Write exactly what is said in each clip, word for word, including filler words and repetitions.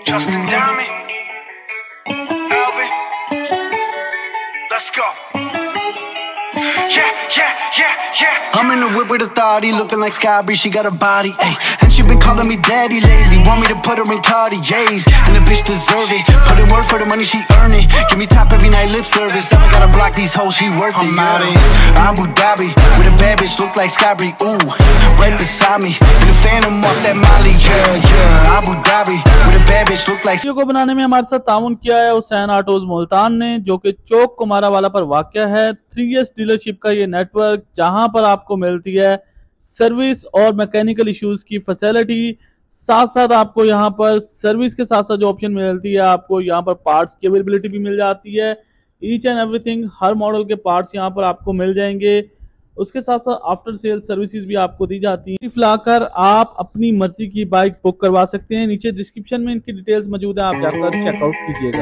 Justin Diamond, Alvin, let's go. Yeah, yeah, yeah, yeah. I'm in the whip with authority, looking like Sky Bree, she got a body, ayy. And she been calling me daddy lately, want me to put her in Cartiers. And the bitch deserve it, put in work for the money she earn it. Give me top every night, lip service, never gotta block these hoes, she worth it. I'm out in Abu Dhabi, with a bad bitch, look like Sky Bree, ooh. Right beside me, in a phantom off that Molly, yeah, yeah. Abu Dhabi, with a bad bitch, look like. Video को बनाने में हमारे साथ ताउन किया है Hussain autos Multan ने, जो कि चौक कुमारा वाला पर वाक़या है। थ्री एस डीलरशिप का ये नेटवर्क, जहां पर आपको मिलती है सर्विस और मैकेनिकल इश्यूज की फैसिलिटी, साथ साथ आपको यहां पर सर्विस के साथ साथ जो ऑप्शन मिलती है, आपको यहां पर पार्ट्स की अवेलेबिलिटी भी मिल जाती है। ईच एंड एवरीथिंग, हर मॉडल के पार्ट्स यहां पर आपको मिल जाएंगे। उसके साथ साथ आफ्टर सेल सर्विसेज भी आपको दी जाती हैं। लाकर आप अपनी मर्जी की बाइक बुक करवा सकते हैं। नीचे डिस्क्रिप्शन में इनकी डिटेल्स मौजूद है, आप जाकर चेकआउट कीजिएगा।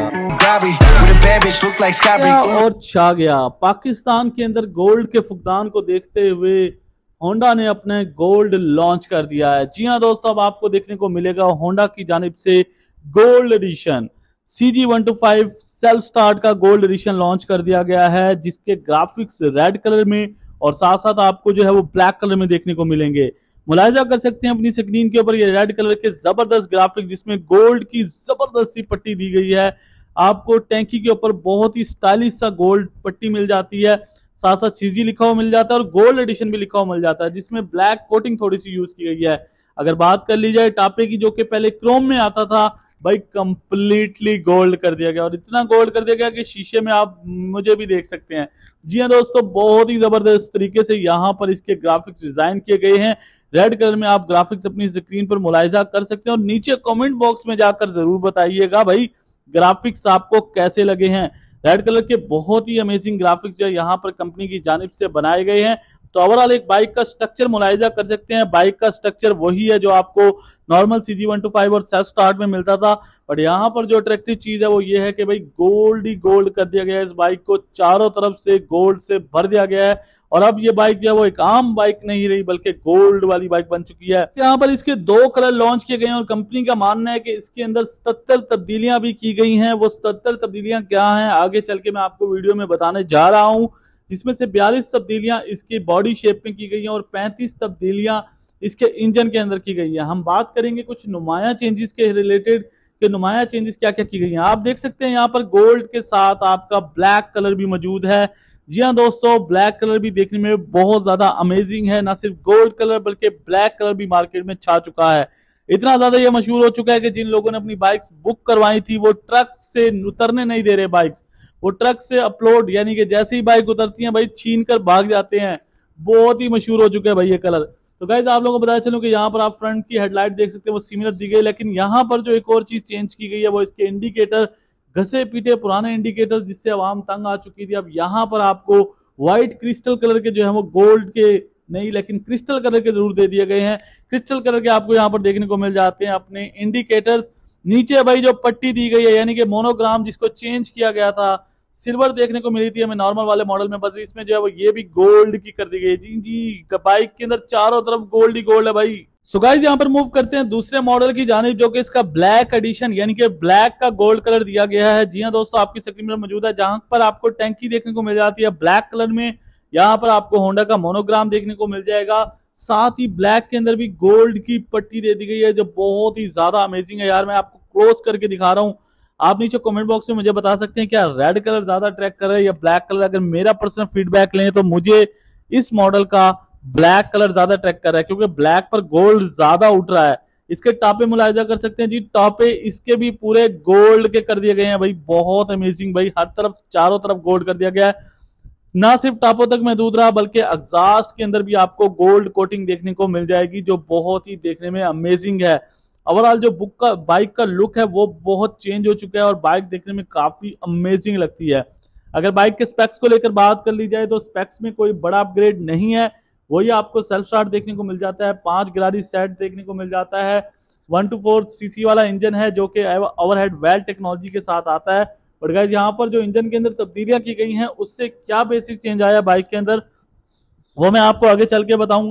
और छा गया पाकिस्तान के अंदर गोल्ड के फुकदान को देखते हुए होंडा ने अपने गोल्ड लॉन्च कर दिया है। जी हाँ दोस्तों, अब आपको देखने को मिलेगा होंडा की जानिब से gold edition C G one two five self start का गोल्ड एडिशन लॉन्च कर दिया गया है, जिसके ग्राफिक्स रेड कलर में और साथ साथ आपको जो है वो ब्लैक कलर में देखने को मिलेंगे। मुलाहिजा कर सकते हैं अपनी स्क्रीन के ऊपर ये रेड कलर के जबरदस्त ग्राफिक्स, जिसमें गोल्ड की जबरदस्त सी पट्टी दी गई है। आपको टैंकी के ऊपर बहुत ही स्टाइलिश सा गोल्ड पट्टी मिल जाती है, साथ साथ सीजी लिखा हुआ मिल जाता है और गोल्ड एडिशन भी लिखा हुआ मिल जाता है, जिसमें ब्लैक कोटिंग थोड़ी सी यूज की गई है। अगर बात कर ली जाए टापे की, जो कि पहले क्रोम में आता था, भाई कंप्लीटली गोल्ड कर दिया गया और इतना गोल्ड कर दिया गया कि शीशे में आप मुझे भी देख सकते हैं। जी हाँ दोस्तों, बहुत ही जबरदस्त तरीके से यहाँ पर इसके ग्राफिक्स डिजाइन किए गए हैं। रेड कलर में आप ग्राफिक्स अपनी स्क्रीन पर मुलाहिजा कर सकते हैं और नीचे कमेंट बॉक्स में जाकर जरूर बताइएगा भाई ग्राफिक्स आपको कैसे लगे हैं। रेड कलर के बहुत ही अमेजिंग ग्राफिक्स जो यहाँ पर कंपनी की जानिब से बनाए गए हैं। तो ओवरऑल एक बाइक का स्ट्रक्चर मुलाहिजा कर सकते हैं। बाइक का स्ट्रक्चर वही है जो आपको normal C G one two five और सेल्फ स्टार्ट में मिलता था, बट यहाँ पर जो अट्रैक्टिव चीज है वो ये है कि भाई गोल्ड ही गोल्ड कर दिया गया है। इस बाइक को चारों तरफ से गोल्ड से भर दिया गया है और अब ये बाइक जो है वो एक आम बाइक नहीं रही बल्कि गोल्ड वाली बाइक बन चुकी है। यहाँ पर इसके दो कलर लॉन्च किए गए हैं और कंपनी का मानना है कि इसके अंदर सत्तर तब्दीलियां भी की गई हैं। वो सत्तर तब्दीलियां क्या हैं आगे चल के मैं आपको वीडियो में बताने जा रहा हूँ, जिसमें से बयालीस तब्दीलियां इसकी बॉडी शेप में की गई हैं और पैंतीस तब्दीलियां इसके इंजन के अंदर की गई है। हम बात करेंगे कुछ नुमाया चेंजेस के रिलेटेड कि नुमाया चेंजेस क्या क्या की गई हैं। आप देख सकते हैं यहाँ पर गोल्ड के साथ आपका ब्लैक कलर भी मौजूद है। जी हाँ दोस्तों, ब्लैक कलर भी देखने में बहुत ज्यादा अमेजिंग है। ना सिर्फ गोल्ड कलर बल्कि ब्लैक कलर भी मार्केट में छा चुका है। इतना ज्यादा ये मशहूर हो चुका है कि जिन लोगों ने अपनी बाइक्स बुक करवाई थी वो ट्रक से उतरने नहीं दे रहे बाइक्स, वो ट्रक से अपलोड यानी कि जैसे ही बाइक उतरती है भाई छीन कर भाग जाते हैं। बहुत ही मशहूर हो चुका है भाई ये कलर। तो गाइज आप लोगों को बताया चलूं कि यहाँ पर आप फ्रंट की हेडलाइट देख सकते हैं वो सिमिलर दी गई, लेकिन यहाँ पर जो एक और चीज चेंज की गई है वो इसके इंडिकेटर, घसे पीटे पुराने इंडिकेटर जिससे आवाम तंग आ चुकी थी। अब यहाँ पर आपको व्हाइट क्रिस्टल कलर के जो है वो गोल्ड के नहीं लेकिन क्रिस्टल कलर के जरूर दे दिए गए हैं। क्रिस्टल कलर के आपको यहाँ पर देखने को मिल जाते हैं अपने इंडिकेटर्स। नीचे भाई जो पट्टी दी गई है यानी कि मोनोग्राम जिसको चेंज किया गया था, सिल्वर देखने को मिली थी हमें नॉर्मल वाले मॉडल में, बस इसमें जो है वो ये भी गोल्ड की कर दी गई। जी जी, बाइक के अंदर चारों तरफ गोल्ड ही गोल्ड है भाई। सो गाइस यहाँ पर मूव करते हैं दूसरे मॉडल की जानिब, जो कि इसका ब्लैक एडिशन यानी कि ब्लैक का गोल्ड कलर दिया गया है। जी हाँ दोस्तों, आपकी स्क्रीन में मौजूद है, जहां पर आपको टैंकी देखने को मिल जाती है ब्लैक कलर में। यहाँ पर आपको होंडा का मोनोग्राम देखने को मिल जाएगा, साथ ही ब्लैक के अंदर भी गोल्ड की पट्टी दे दी गई है जो बहुत ही ज्यादा अमेजिंग है। यार मैं आपको क्लोज करके दिखा रहा हूँ, आप नीचे कमेंट बॉक्स में मुझे बता सकते हैं क्या रेड कलर ज्यादा अट्रैक्ट कर रहा है या ब्लैक कलर। अगर मेरा पर्सनल फीडबैक लें तो मुझे इस मॉडल का ब्लैक कलर ज्यादा अट्रैक्ट कर रहा है, क्योंकि ब्लैक पर गोल्ड ज्यादा उठ रहा है। इसके टापे मुलाहिजा कर सकते हैं जी, टापे इसके भी पूरे गोल्ड के कर दिए गए हैं भाई। बहुत अमेजिंग भाई, हर तरफ चारों तरफ गोल्ड कर दिया गया है। ना सिर्फ टापों तक महदूद रहा बल्कि एग्जॉस्ट के अंदर भी आपको गोल्ड कोटिंग देखने को मिल जाएगी, जो बहुत ही देखने में अमेजिंग है। ओवरऑल जो बुक का बाइक का लुक है वो बहुत चेंज हो चुका है और बाइक देखने में काफी अमेजिंग लगती है। अगर बाइक के स्पेक्स को लेकर बात कर ली जाए तो स्पेक्स में कोई बड़ा अपग्रेड नहीं है, वही आपको सेल्फ स्टार्ट देखने को मिल जाता है, पांच गिरारी सेट देखने को मिल जाता है, वन टू फोर सीसी वाला इंजन है जो कि ओवरहेड वेल टेक्नोलॉजी के साथ आता है। बट गाइस यहाँ पर जो इंजन के अंदर तब्दीलियां की गई हैं उससे क्या बेसिक चेंज आया बाइक के अंदर वो मैं आपको आगे चल के बताऊंगा।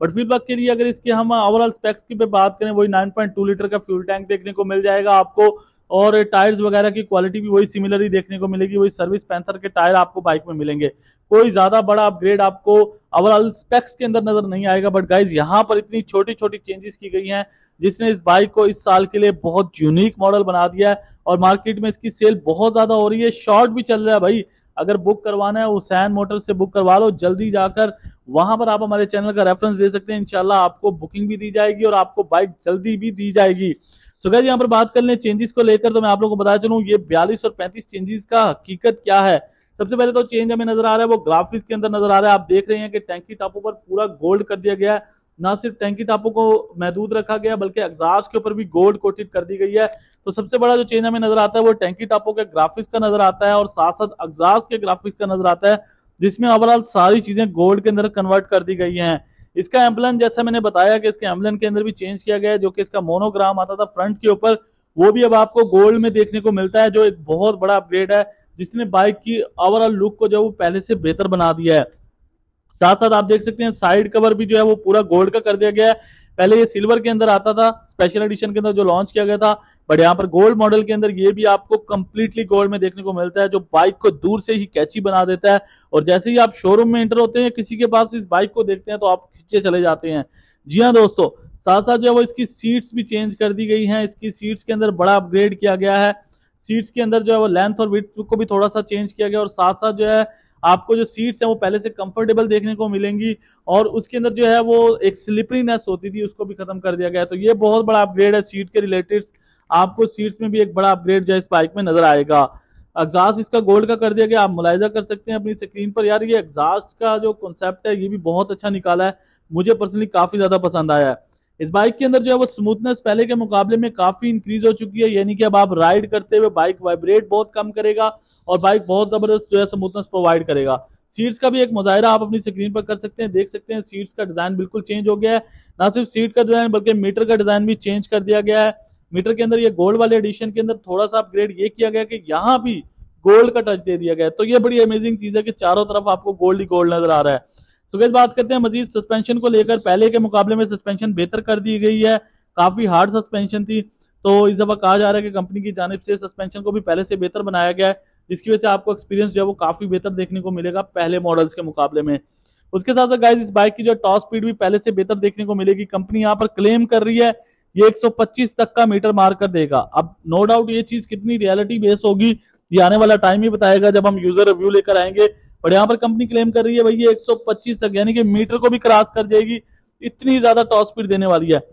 बट फीडबैक के लिए अगर इसके हम ओवरऑल स्पेक्स की पे बात करें, वही नाइन पॉइंट टू लीटर का फ्यूल टैंक देखने को मिल जाएगा आपको, और टायर्स वगैरह की क्वालिटी भी वही सिमिलर ही देखने को मिलेगी, वही सर्विस पैंथर के टायर आपको बाइक में मिलेंगे। कोई ज्यादा बड़ा अपग्रेड आपको ओवरऑल स्पेक्स के अंदर नजर नहीं आएगा। बट गाइज यहाँ पर इतनी छोटी छोटी चेंजेस की गई हैं जिसने इस बाइक को इस साल के लिए बहुत यूनिक मॉडल बना दिया है, और मार्केट में इसकी सेल बहुत ज्यादा हो रही है, शॉर्ट भी चल रहा है भाई। अगर बुक करवाना है हुसैन मोटर्स से बुक करवा लो जल्दी जाकर, वहां पर आप हमारे चैनल का रेफरेंस दे सकते हैं, इंशाल्लाह आपको बुकिंग भी दी जाएगी और आपको बाइक जल्दी भी दी जाएगी। सो गाइस यहाँ पर बात कर लें चेंजेस को लेकर, तो मैं आप लोगों को बता चलूं ये बयालीस और पैंतीस चेंजेस का हकीकत क्या है। सबसे पहले तो चेंज हमें नजर आ रहा है वो ग्राफिक्स के अंदर नजर आ रहा है। आप देख रहे हैं कि टैंकी टापों पर पूरा गोल्ड कर दिया गया है, ना सिर्फ टैंकी टापों को महदूद रखा गया बल्कि एग्जॉस्ट के ऊपर भी गोल्ड कोटेड कर दी गई है। तो सबसे बड़ा जो चेंज हमें नजर आता है वो टैंकी टापों के ग्राफिक्स का नजर आता है, और साथ साथ एग्जॉस्ट के ग्राफिक्स का नजर आता है, जिसमें ओवरऑल सारी चीजें गोल्ड के अंदर कन्वर्ट कर दी गई हैं। इसका एम्बलम जैसा मैंने बताया कि इसके एम्बलम के अंदर भी चेंज किया गया है, जो कि इसका मोनोग्राम आता था फ्रंट के ऊपर, वो भी अब आपको गोल्ड में देखने को मिलता है, जो एक बहुत बड़ा अपग्रेड है जिसने बाइक की ओवरऑल लुक को जो वो पहले से बेहतर बना दिया है। साथ साथ आप देख सकते हैं साइड कवर भी जो है वो पूरा गोल्ड का कर दिया गया है। पहले ये सिल्वर के अंदर आता था स्पेशल एडिशन के अंदर जो लॉन्च किया गया था, बट यहाँ पर गोल्ड मॉडल के अंदर ये भी आपको कंप्लीटली गोल्ड में देखने को मिलता है, जो बाइक को दूर से ही कैची बना देता है, और जैसे ही आप शोरूम में एंटर होते हैं किसी के पास इस बाइक को देखते हैं तो आप खींचे चले जाते हैं। जी हाँ दोस्तों, साथ साथ जो है वो इसकी सीट्स भी चेंज कर दी गई हैं। इसकी सीट्स के अंदर बड़ा अपग्रेड किया गया है। सीट्स के अंदर जो है वो लेंथ और विड्थ को भी थोड़ा सा चेंज किया गया, और साथ साथ जो है आपको जो सीट्स हैं वो पहले से कंफर्टेबल देखने को मिलेंगी, और उसके अंदर जो है वो एक स्लिपरीनेस होती थी उसको भी खत्म कर दिया गया है। तो ये बहुत बड़ा अपग्रेड है सीट के रिलेटेड। आपको सीट्स में भी एक बड़ा अपग्रेड जो है इस बाइक में नजर आएगा। एग्जॉस्ट इसका गोल्ड का कर दिया गया, आप मुलायजा कर सकते हैं अपनी स्क्रीन पर। यार ये एग्जॉस्ट का जो कॉन्सेप्ट है ये भी बहुत अच्छा निकाला है, मुझे पर्सनली काफी ज्यादा पसंद आया है। इस बाइक के अंदर जो है वो स्मूथनेस पहले के मुकाबले में काफी इंक्रीज हो चुकी है, यानी कि अब आप राइड करते हुए बाइक वाइब्रेट बहुत कम करेगा और बाइक बहुत जबरदस्त जो है स्मूथनेस प्रोवाइड करेगा। सीट्स का भी एक मुजाहिरा आप अपनी स्क्रीन पर कर सकते हैं, देख सकते हैं सीट्स का डिजाइन बिल्कुल चेंज हो गया है। ना सिर्फ सीट का डिजाइन बल्कि मीटर का डिजाइन भी चेंज कर दिया गया है। मीटर के अंदर ये गोल्ड वाले एडिशन के अंदर थोड़ा सा अपग्रेड ये किया गया कि यहाँ भी गोल्ड का टच दे दिया गया है। तो ये बड़ी अमेजिंग चीज है कि चारों तरफ आपको गोल्ड ही गोल्ड नजर आ रहा है। तो गाइस बात करते हैं मजीद सस्पेंशन को लेकर। पहले के मुकाबले में सस्पेंशन बेहतर कर दी गई है, काफी हार्ड सस्पेंशन थी, तो इस दफा कहा जा रहा है कि कंपनी की जानिब से सस्पेंशन को भी पहले से बेहतर बनाया गया है, जिसकी वजह से आपको एक्सपीरियंस जो है वो काफी बेहतर देखने को मिलेगा पहले मॉडल्स के मुकाबले में। उसके साथ साथ गाइस इस बाइक की जो टॉप स्पीड भी पहले से बेहतर देखने को मिलेगी। कंपनी यहाँ पर क्लेम कर रही है ये एक सौ पच्चीस तक का मीटर मार कर देगा। अब नो डाउट ये चीज कितनी रियलिटी बेस होगी ये आने वाला टाइम ही बताएगा जब हम यूजर रिव्यू लेकर आएंगे। और यहाँ पर कंपनी क्लेम कर रही है भाई ये एक सौ पच्चीस तक, यानी कि मीटर को भी क्रॉस कर जाएगी, इतनी ज्यादा टॉप स्पीड देने वाली है।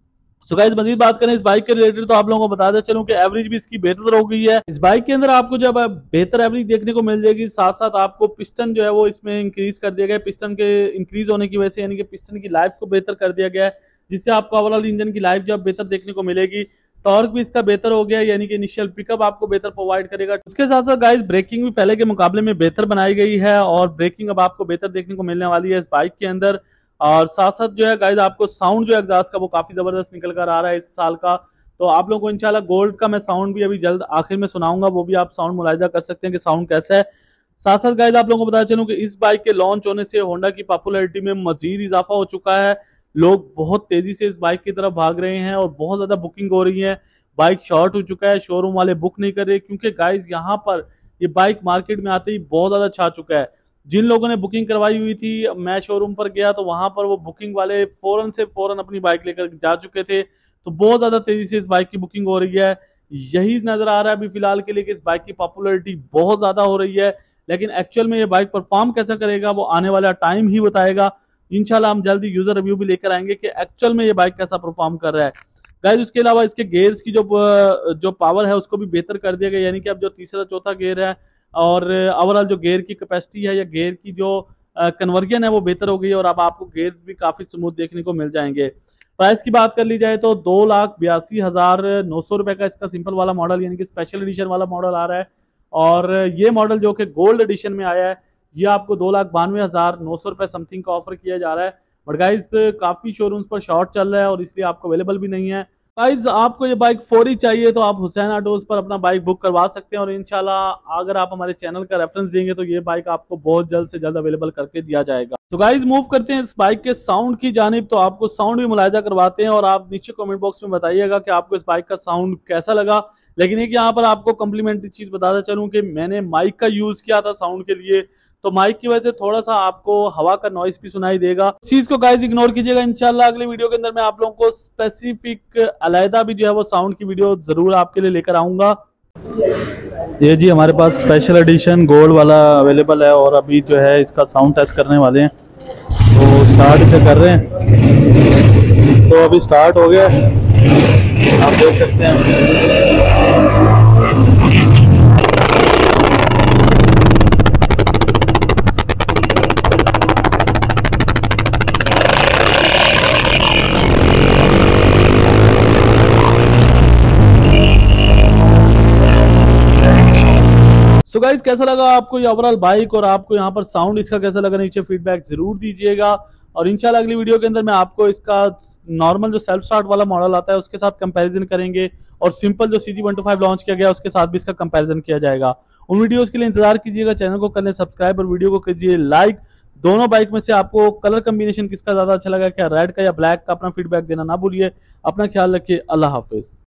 सो गाइस मजीद बात करें इस बाइक के रिलेटेड तो आप लोगों को बता दे चलूं कि एवरेज भी इसकी बेहतर हो गई है। इस बाइक के अंदर आपको जब बेहतर एवरेज देखने को मिल जाएगी, साथ साथ आपको पिस्टन जो है वो इसमें इंक्रीज कर दिया गया है। पिस्टन के इंक्रीज होने की वजह से यानी कि पिस्टन की लाइफ को बेहतर कर दिया गया है, जिससे आपको ओवरऑल इंजन की लाइफ जो बेहतर देखने को मिलेगी। टॉर्क भी इसका बेहतर हो गया, यानी कि इनिशियल पिकअप आपको बेहतर प्रोवाइड करेगा। उसके साथ साथ गाइस ब्रेकिंग भी पहले के मुकाबले में बेहतर बनाई गई है, और ब्रेकिंग अब आपको बेहतर देखने को मिलने वाली है इस बाइक के अंदर। और साथ साथ जो है गाइस आपको साउंड जो एग्जॉस्ट का वो काफी जबरदस्त निकल कर आ रहा है इस साल का। तो आप लोगों को इंशाल्लाह गोल्ड का मैं साउंड भी अभी जल्द आखिर में सुनाऊंगा, वो भी आप साउंड मुलाहिजा कर सकते हैं कि साउंड कैसा है। साथ साथ गाइस आप लोगों को बता चलूं कि इस बाइक के लॉन्च होने से होंडा की पॉपुलैरिटी में मजीद इजाफा हो चुका है। लोग बहुत तेजी से इस बाइक की तरफ भाग रहे हैं और बहुत ज्यादा बुकिंग हो रही है। बाइक शॉर्ट हो चुका है, शोरूम वाले बुक नहीं कर रहे, क्योंकि गाइस यहाँ पर ये बाइक मार्केट में आते ही बहुत ज्यादा छा चुका है। जिन लोगों ने बुकिंग करवाई हुई थी, मैं शोरूम पर गया तो वहां पर वो बुकिंग वाले फौरन से फौरन अपनी बाइक लेकर जा चुके थे। तो बहुत ज्यादा तेजी से इस बाइक की बुकिंग हो रही है। यही नजर आ रहा है अभी फिलहाल के लिए कि इस बाइक की पॉपुलैरिटी बहुत ज्यादा हो रही है, लेकिन एक्चुअल में ये बाइक परफॉर्म कैसा करेगा वो आने वाला टाइम ही बताएगा। इंशाल्लाह हम जल्दी यूजर रिव्यू भी लेकर आएंगे कि एक्चुअल में ये बाइक कैसा परफॉर्म कर रहा है। गाइस उसके अलावा इसके गेयर्स की जो जो पावर है उसको भी बेहतर कर दिया गया, यानी कि अब जो तीसरा चौथा गेयर है और ओवरऑल जो गेयर की कैपेसिटी है या गेयर की जो कन्वर्जन है वो बेहतर हो गई है, और अब आपको गेयर्स भी काफी स्मूथ देखने को मिल जाएंगे। प्राइस की बात कर ली जाए तो दो लाख बयासी हजार नौ सौ रुपए का इसका सिंपल वाला मॉडल यानी कि स्पेशल एडिशन वाला मॉडल आ रहा है, और ये मॉडल जो कि गोल्ड एडिशन में आया है ये आपको दो लाख बानवे हजार नौ सौ रुपए समथिंग का ऑफर किया जा रहा है। बट गाइस काफी शोरूम्स पर शॉर्ट चल रहा है और इसलिए आपको अवेलेबल भी नहीं है। गाइस आपको ये बाइक फौरी चाहिए तो आप हुसैन ऑटोज पर अपना बाइक बुक करवा सकते हैं, और इंशाल्लाह अगर आप हमारे चैनल का रेफरेंस देंगे तो ये बाइक आपको बहुत जल्द से जल्द अवेलेबल करके दिया जाएगा। तो गाइस मूव करते हैं इस बाइक के साउंड की जानिब। तो आपको साउंड भी मुलायजा करवाते हैं और आप नीचे कमेंट बॉक्स में बताइएगा कि आपको इस बाइक का साउंड कैसा लगा। लेकिन एक यहाँ पर आपको कम्प्लीमेंट्री चीज बताता चलूं कि मैंने माइक का यूज किया था साउंड के लिए, तो माइक की वजह से थोड़ा सा आपको हवा का नॉइस भी सुनाई देगा। इस चीज को गाइस इग्नोर कीजिएगा। इंशाल्लाह अगले वीडियो के अंदर मैं आप लोगों को स्पेसिफिक अलहदा भी जो है वो साउंड की वीडियो जरूर आपके लिए लेकर आऊंगा। ये जी हमारे पास स्पेशल एडिशन गोल्ड वाला अवेलेबल है और अभी जो है इसका साउंड टेस्ट करने वाले हैं, तो स्टार्ट इसे कर रहे हैं। तो अभी स्टार्ट हो गया, आप देख सकते हैं। सो गाइस कैसा लगा आपको ये ओवरऑल बाइक, और आपको यहाँ पर साउंड इसका कैसा लगा, नीचे फीडबैक जरूर दीजिएगा। और इंशाल्लाह अगली वीडियो के अंदर मैं आपको इसका नॉर्मल जो सेल्फ स्टार्ट वाला मॉडल आता है उसके साथ कंपैरिजन करेंगे, और सिंपल जो C G one two five launch किया गया उसके साथ भी इसका कंपैरिजन किया जाएगा। उन वीडियोस के लिए इंतजार कीजिएगा। चैनल को कर लें सब्सक्राइब और वीडियो को कीजिए लाइक। दोनों बाइक में से आपको कलर कॉम्बिनेशन किसका ज्यादा अच्छा लगा, क्या रेड का या ब्लैक का, अपना फीडबैक देना ना भूलिए। अपना ख्याल रखिए। अल्लाह हाफिज।